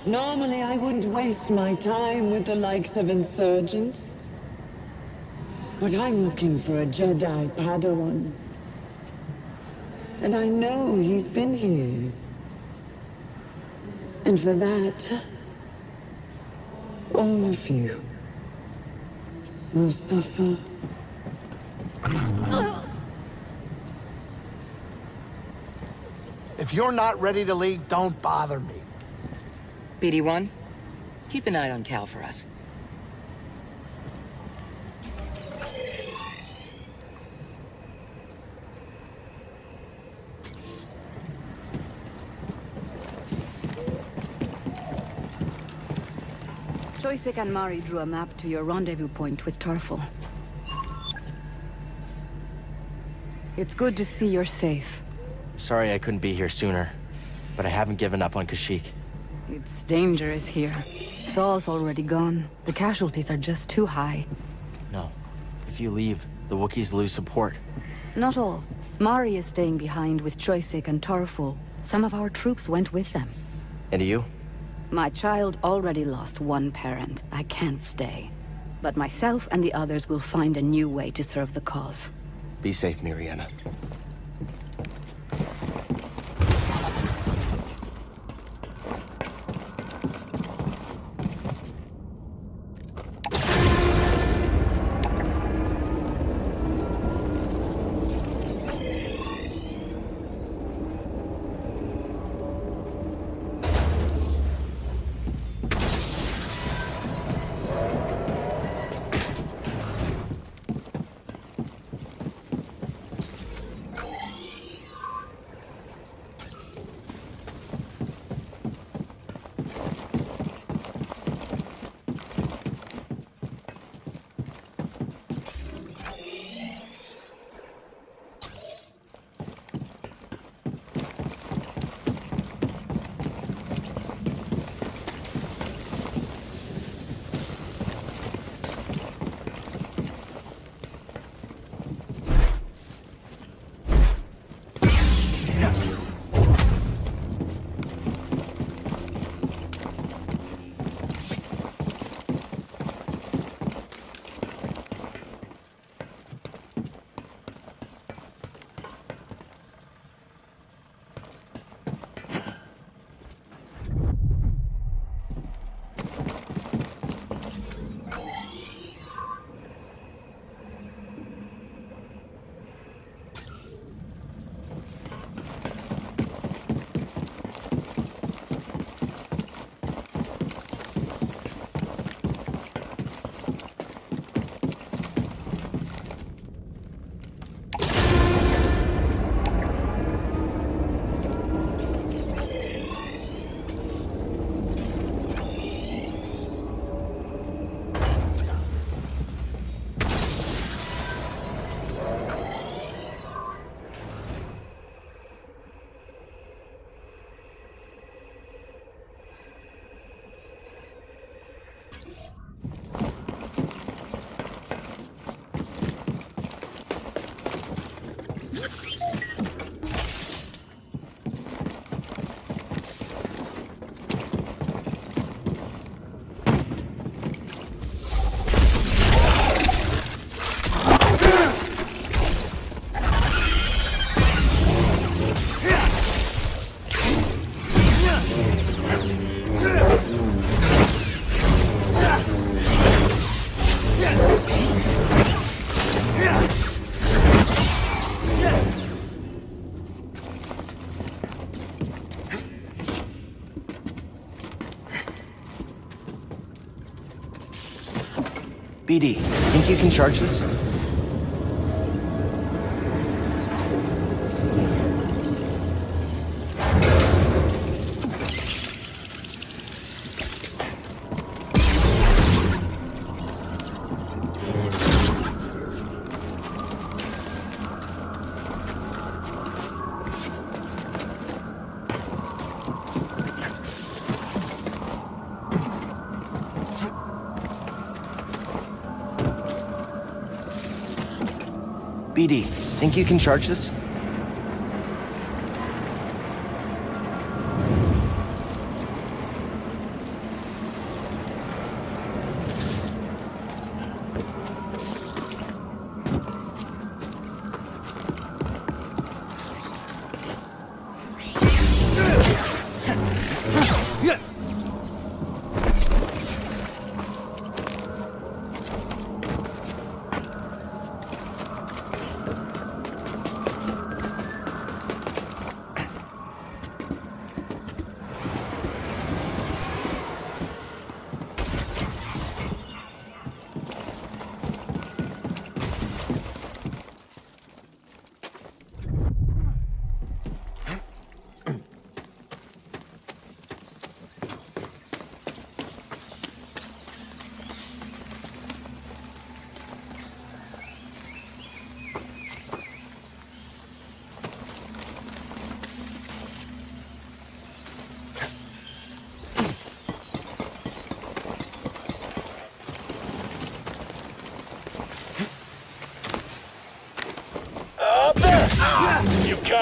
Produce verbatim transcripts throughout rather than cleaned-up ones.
Normally, I wouldn't waste my time with the likes of insurgents. But I'm looking for a Jedi Padawan. And I know he's been here. And for that, all of you will suffer. If you're not ready to leave, don't bother me. B D one, keep an eye on Cal for us. Choisek and Mari drew a map to your rendezvous point with Tarful. It's good to see you're safe. Sorry I couldn't be here sooner, but I haven't given up on Kashyyyk. It's dangerous here. Saul's already gone. The casualties are just too high. No. If you leave, the Wookiees lose support. Not all. Mari is staying behind with Choisek and Tarful. Some of our troops went with them. And you? My child already lost one parent. I can't stay. But myself and the others will find a new way to serve the cause. Be safe, Miriana. B D, think you can charge this? B D, think you can charge this?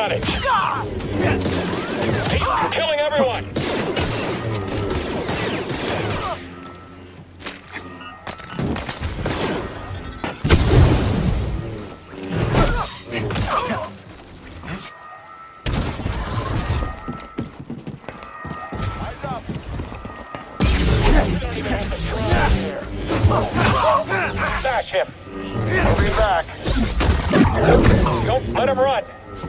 cottage. He's killing everyone. Smash him. I'll be back. Don't let him run.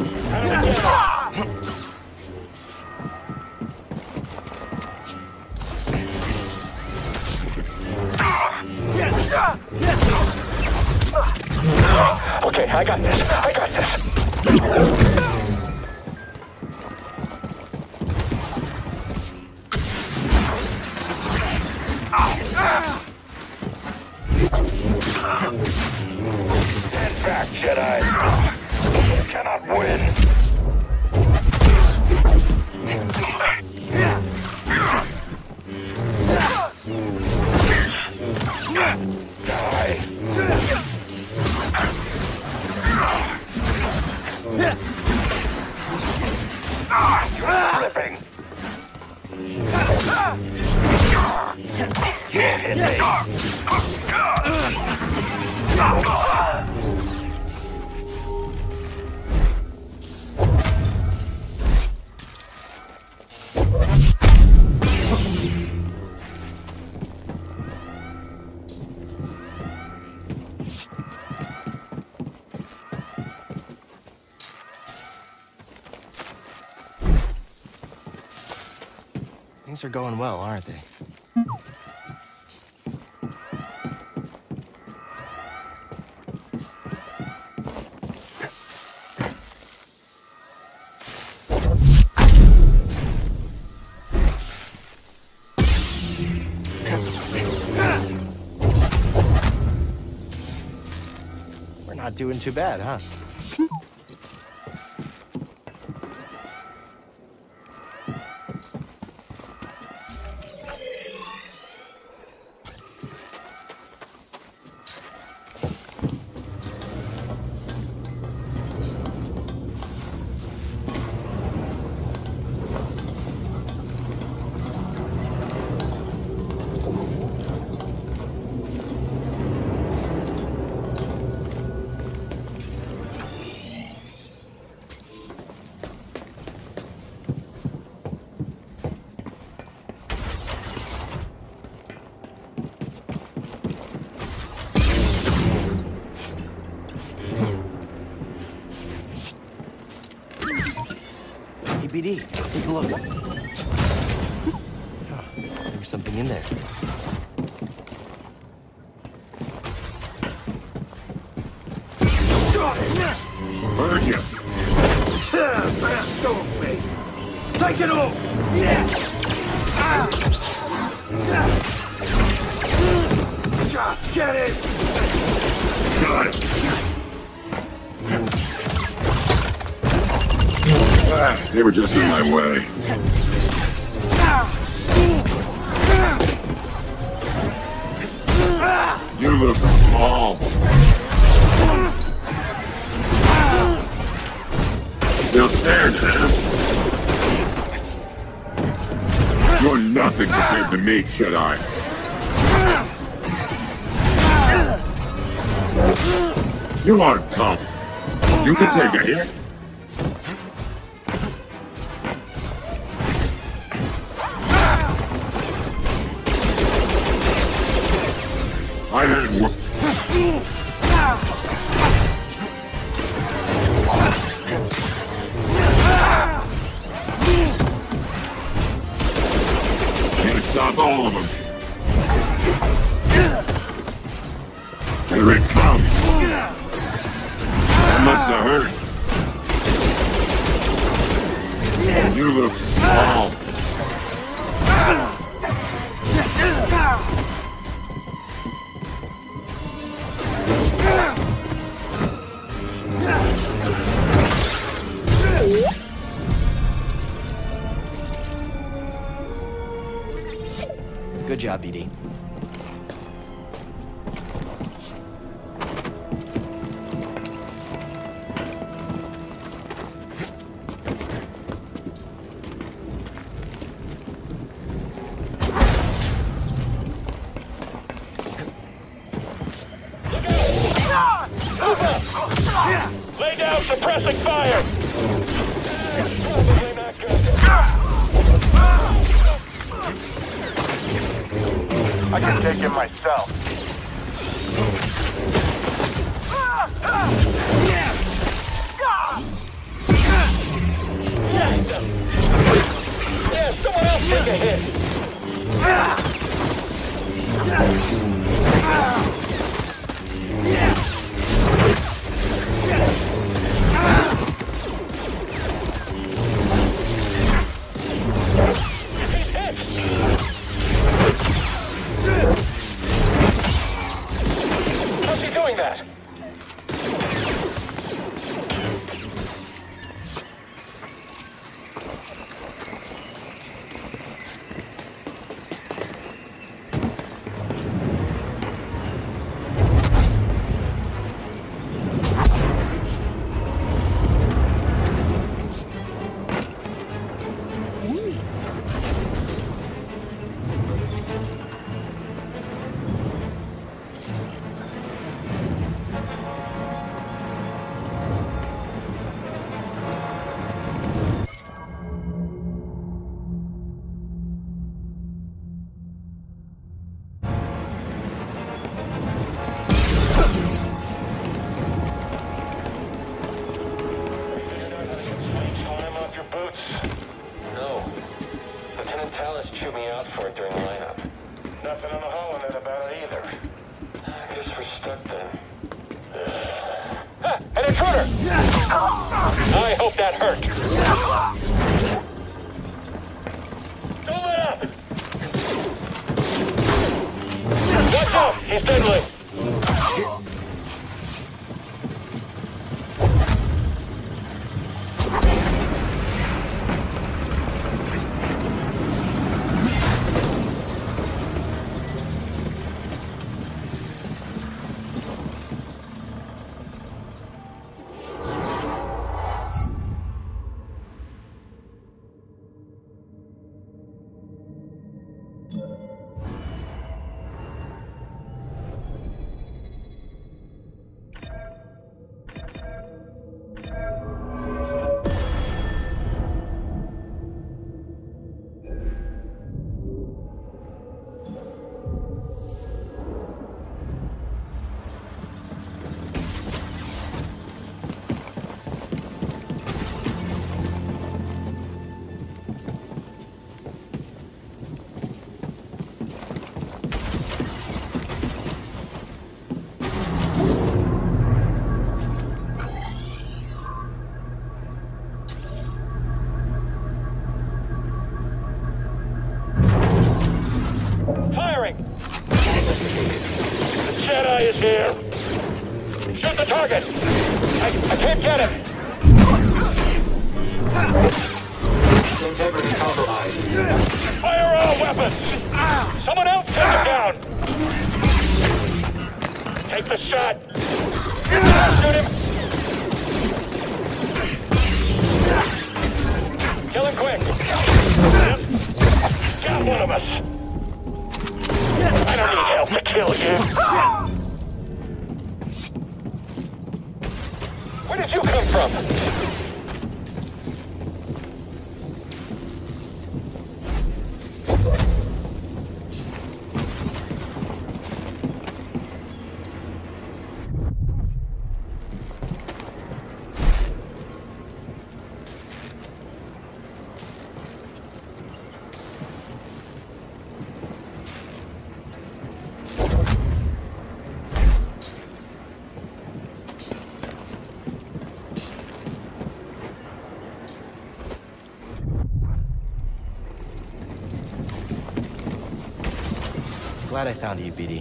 Okay, I got this. I got this. Stand back, Jedi. You cannot win. Die. Flipping. Get hit me. Things are going well, aren't they? We're not doing too bad, huh? B D, take a look. Oh, there's something in there. Heard you. Fast off me. Take it off. Just get it. Got it. Ah, they were just in my way. You look small. Still staring, huh? You're nothing compared to me, Jedi. You are tough. You can take a hit. I didn't work. Can't stop all of them. Here it comes. That must have hurt. You look small. Good job, B D. Suppressing fire! Probably not good. I can take him myself. Yeah, someone else take a hit. How's he doing that? I hope that hurt. Don't let up! Watch out! He's deadly! Jedi is here! Shoot the target! I, I can't get him! Integrity compromised. Fire all weapons! Someone else take him down! Take the shot! Shoot him! Kill him quick! Got one of us! I don't need help to kill you! Where did you come from? Glad I found you, B D.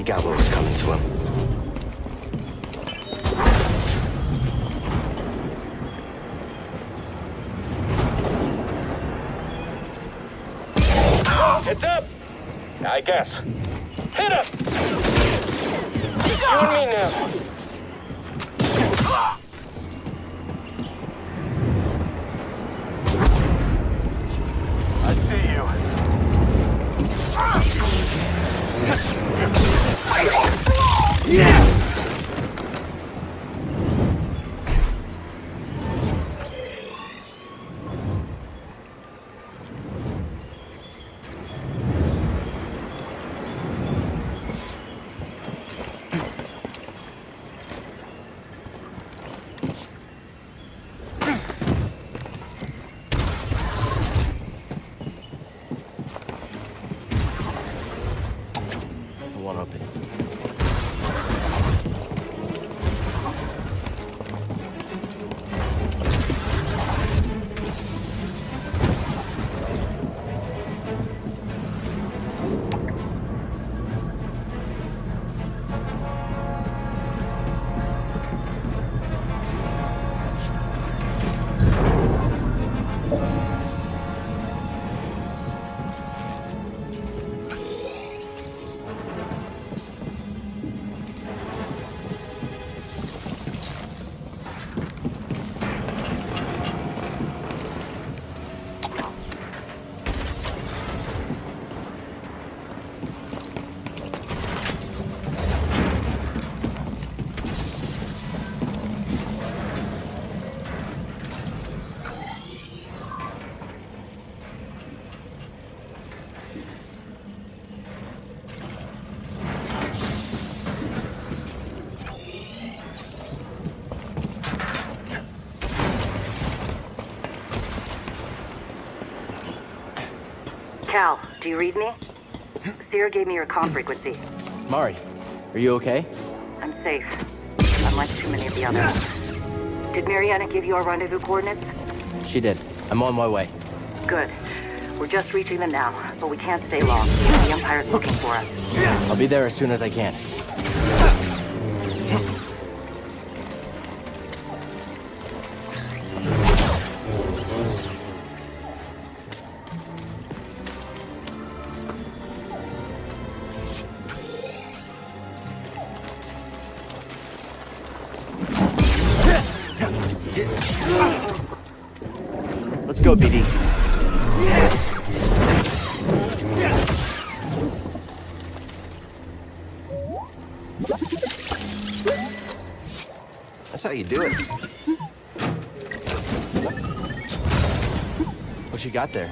He got what was coming to him. It's up! I guess. Hit him! You and me now. I see you. Yeah! Won't open. Cal, do you read me? Seer gave me your comm frequency. Mari, are you okay? I'm safe, unlike too many of the others. Did Mariana give you our rendezvous coordinates? She did. I'm on my way. Good. We're just reaching them now, but we can't stay long. The Empire's looking for us. I'll be there as soon as I can. Let's go, B D. That's how you do it. What you got there?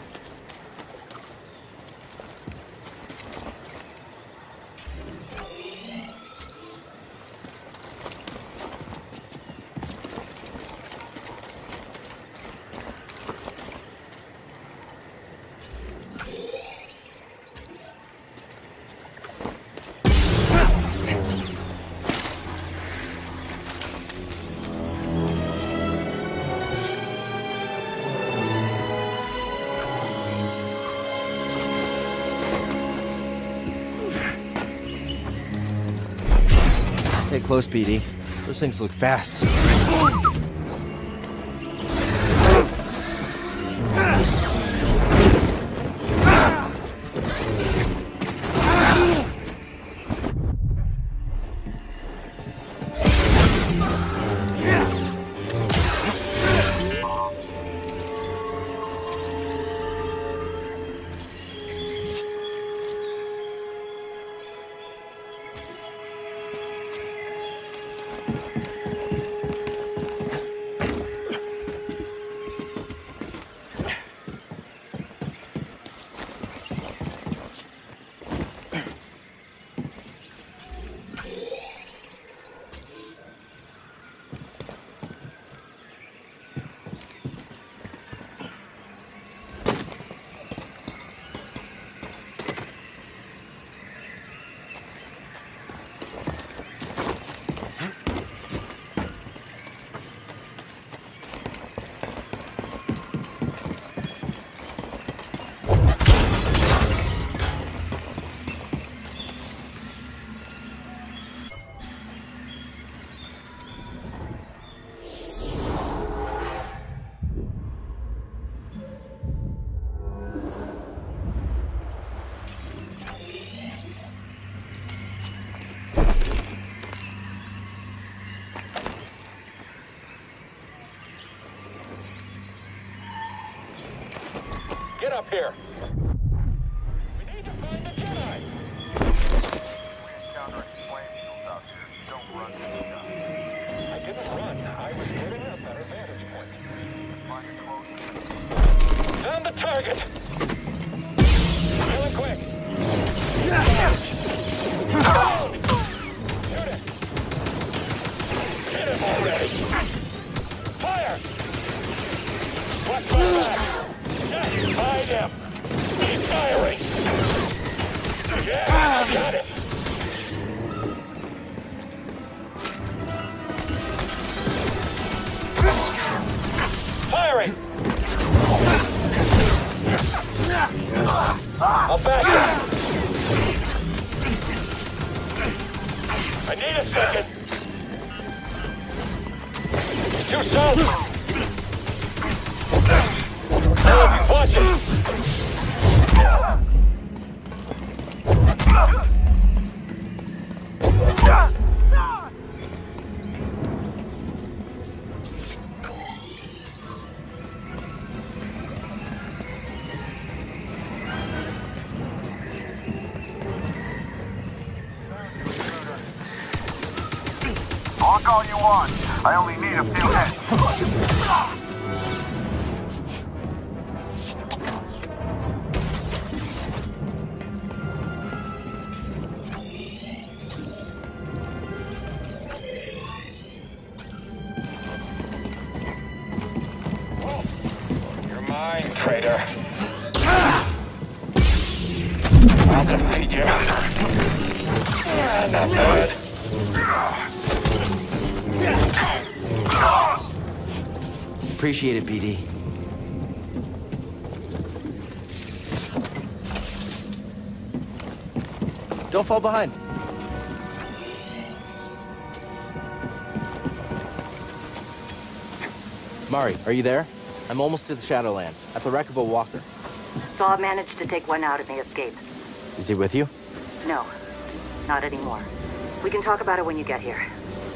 Stay close, P D. Those things look fast. up here. We need to find the Jedi. I didn't run. I was getting a better vantage point. Found the target. Really quick. Down. Shoot it. Hit him already. Fire. Watch my back. Yes, hide him. Keep firing. Yeah, I got it. Firing. I'll back you. I need a second. Too soon. Hey, watch it. Walk all you want. I only need a few hits. You're mine, traitor. I'll defeat you. Ah, not bad. Appreciate it, B D. Don't fall behind. Mari, are you there? I'm almost to the Shadowlands, at the wreck of a walker. Saw managed to take one out in the escape. Is he with you? No, not anymore. We can talk about it when you get here.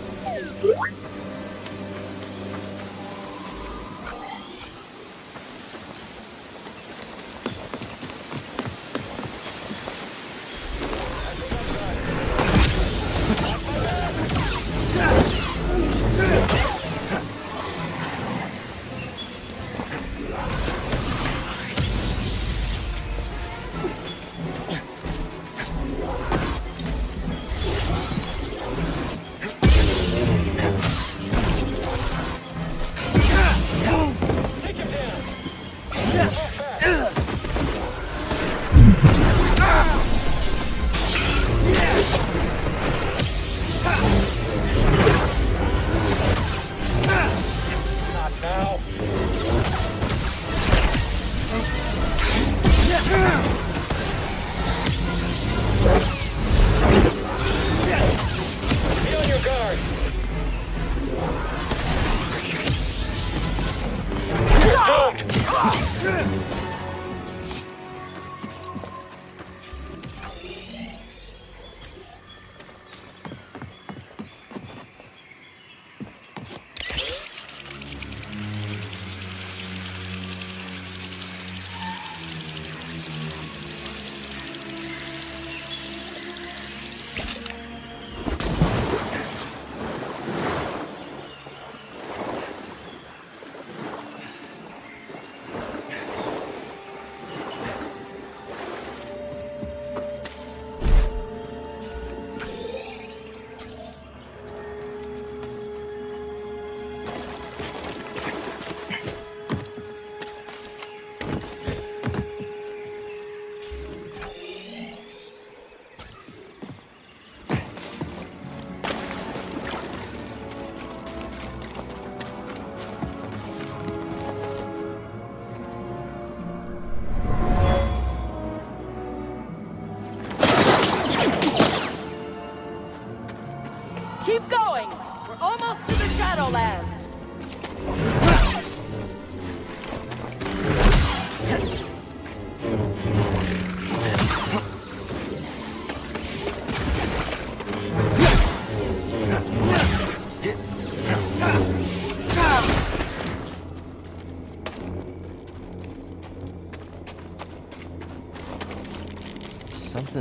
Keep going! We're almost to the Shadowlands!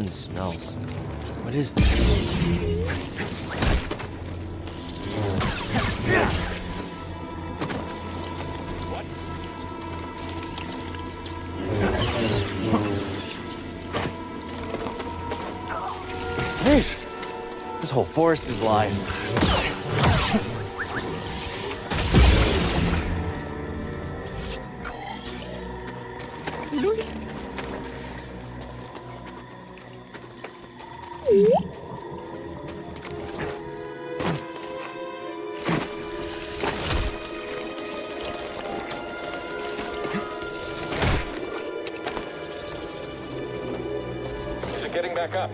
strange smells. What is this? Hey, this whole forest is alive. Getting back up.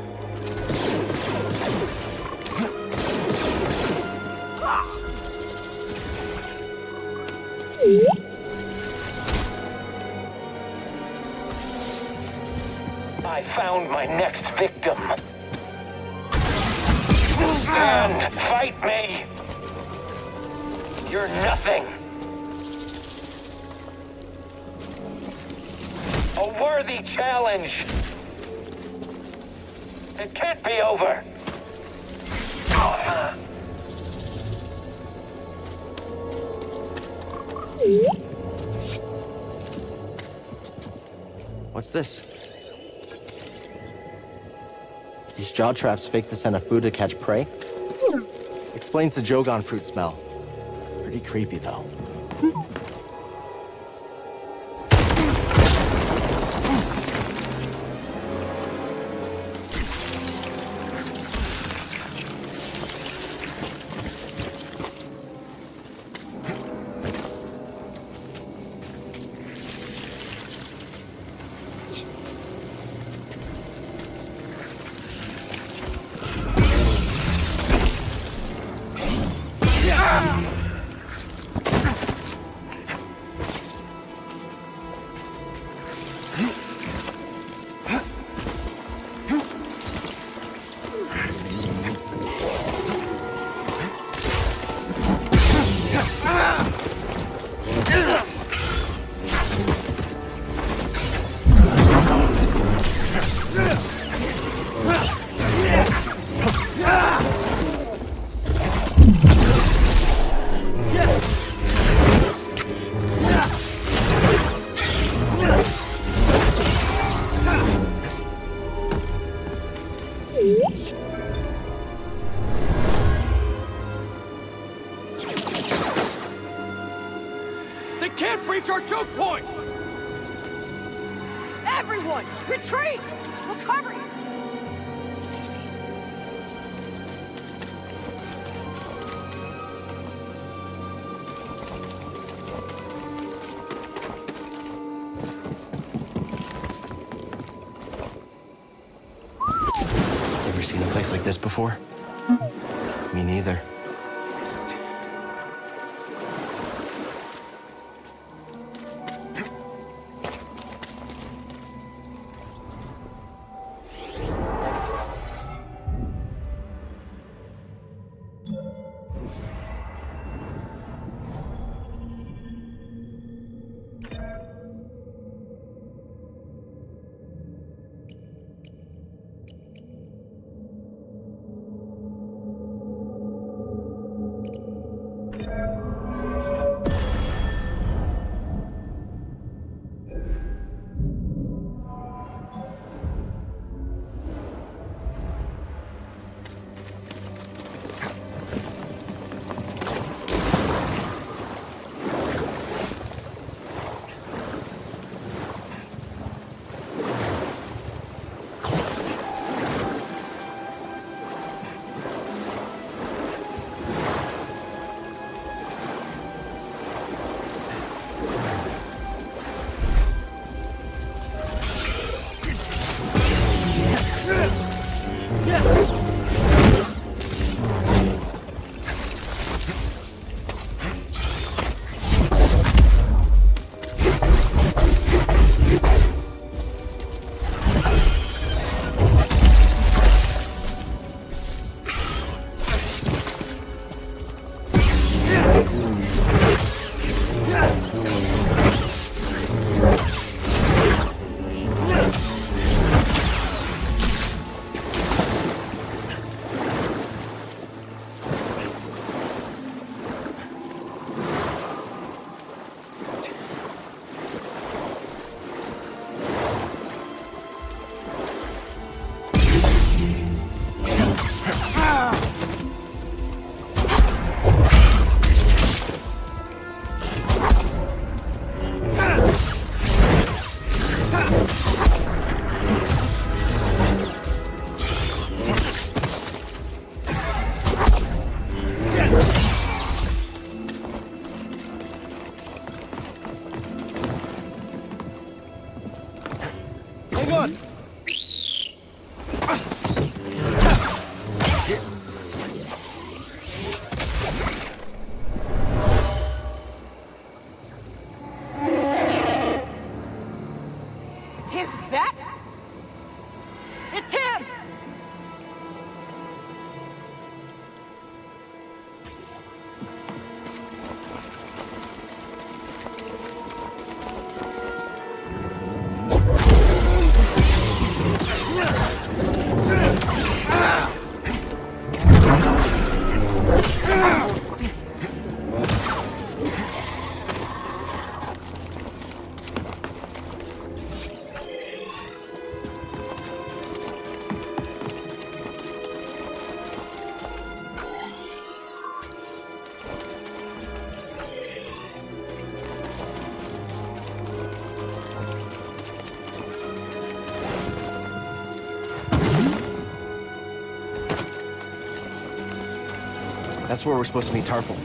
I found my next victim. Stand, fight me. You're nothing. A worthy challenge. It can't be over! What's this? These jaw traps fake the scent of food to catch prey? Explains the Jogan fruit smell. Pretty creepy, though. They can't breach our choke point! Everyone, retreat! We'll cover you! Ever seen a place like this before? Me neither. That's where we're supposed to meet Tarful.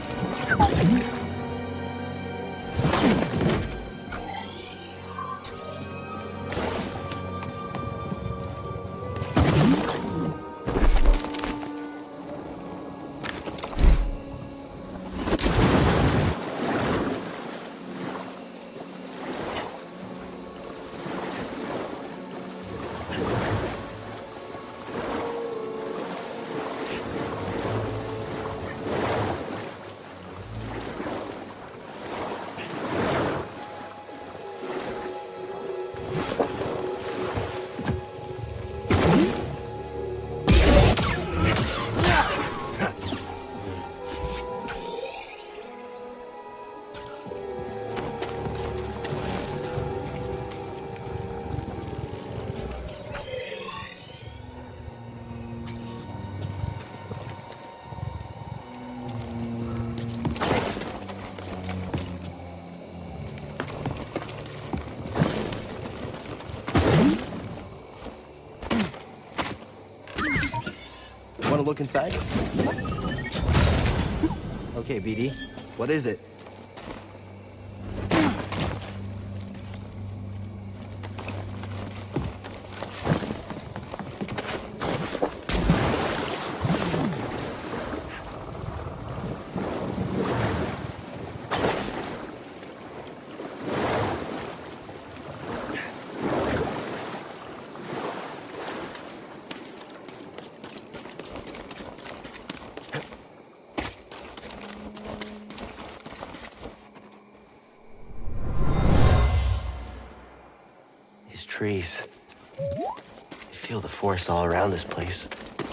Want to look inside? Okay, B D. What is it? Trees. You feel the force all around this place.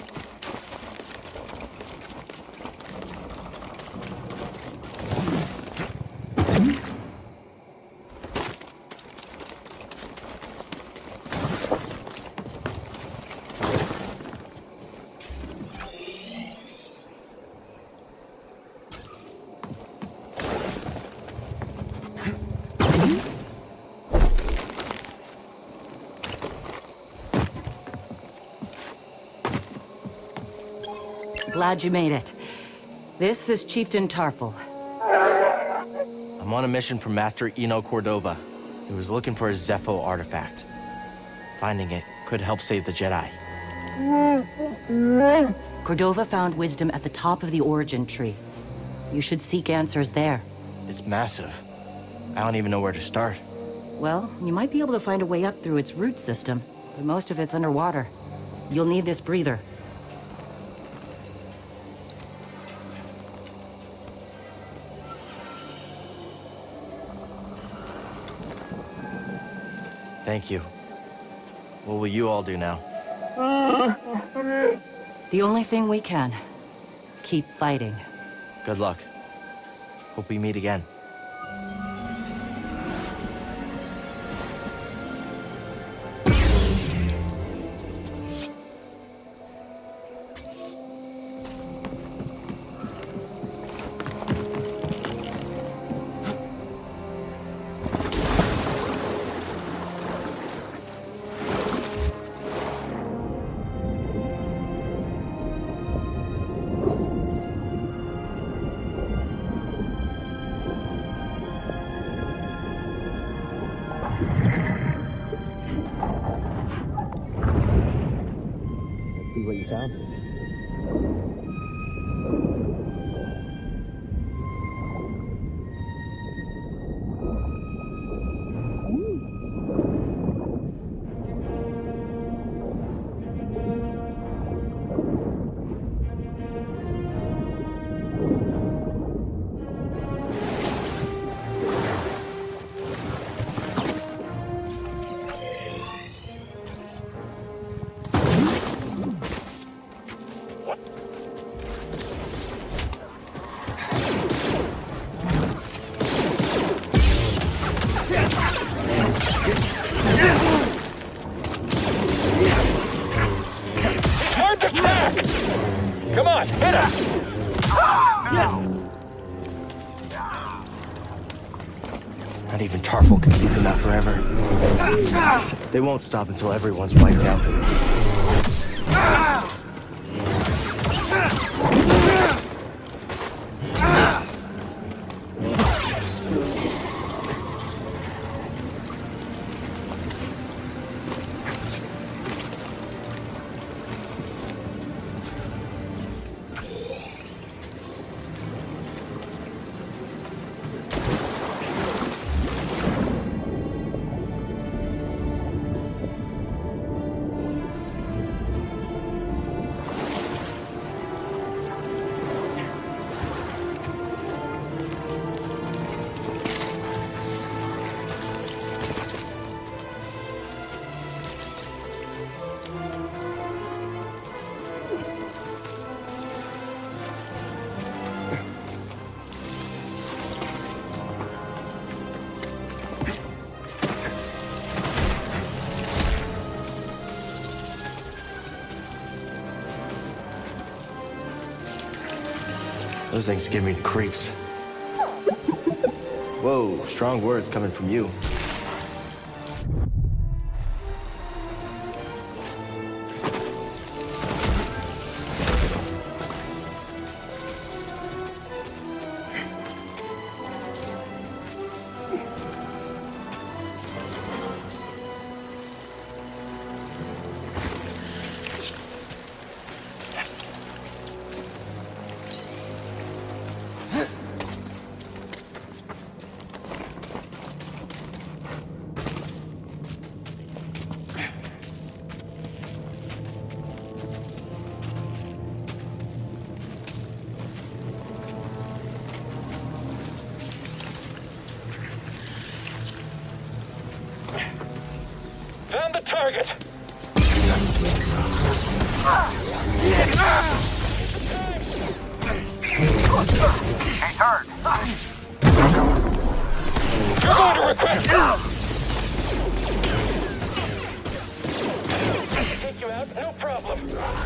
Glad you made it. This is Chieftain Tarful. I'm on a mission from Master Eno Cordova. He was looking for a Zepho artifact. Finding it could help save the Jedi. Cordova found wisdom at the top of the origin tree. You should seek answers there. It's massive. I don't even know where to start. Well, you might be able to find a way up through its root system, but most of it's underwater. You'll need this breather. Thank you. What will you all do now? The only thing we can. Keep fighting. Good luck. Hope we meet again. See what you found? Come on, hit him! Not even Tarful can keep them out forever. They won't stop until everyone's wiped out. Those things give me the creeps. Whoa, strong words coming from you. Found the target! Hey, turd! You're going to request... Take you out, no problem.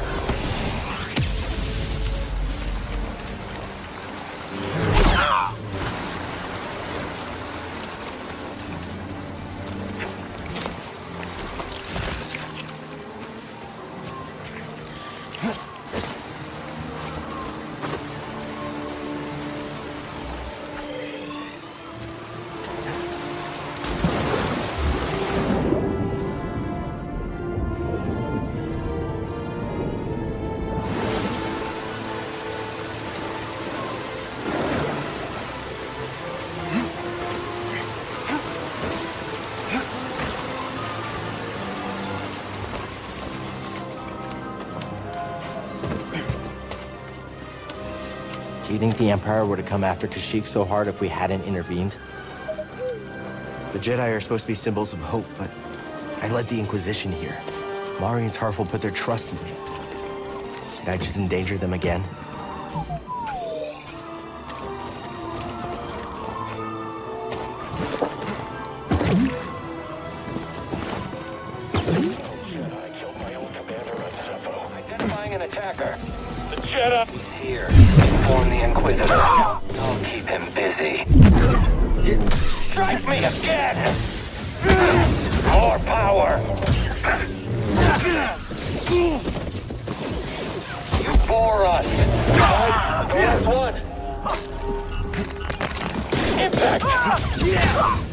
Do you think the Empire would have come after Kashyyyk so hard if we hadn't intervened? The Jedi are supposed to be symbols of hope, but I led the Inquisition here. Mari and Tarful put their trust in me. Did I just endanger them again? Jedi killed my old commander on Zeffo. Identifying an attacker. The Jedi... He's here. Inform the Inquisitor. I'll keep him busy. Strike me again! More power! You bore us! Last one! Impact!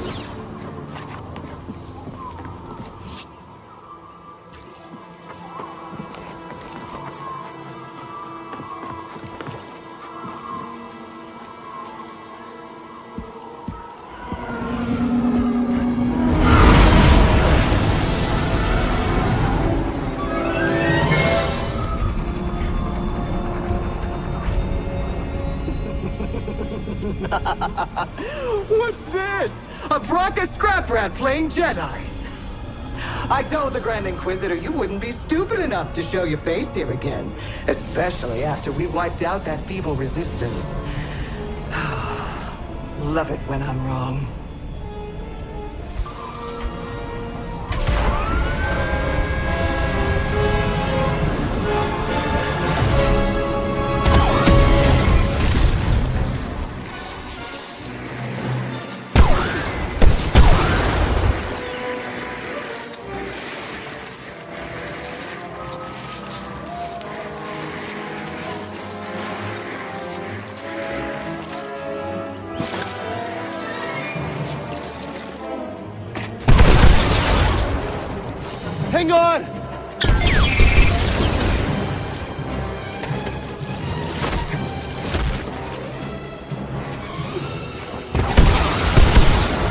What's this? A Bracca scrap rat playing Jedi. I told the Grand Inquisitor you wouldn't be stupid enough to show your face here again, especially after we wiped out that feeble resistance. Love it when I'm wrong. Hang on!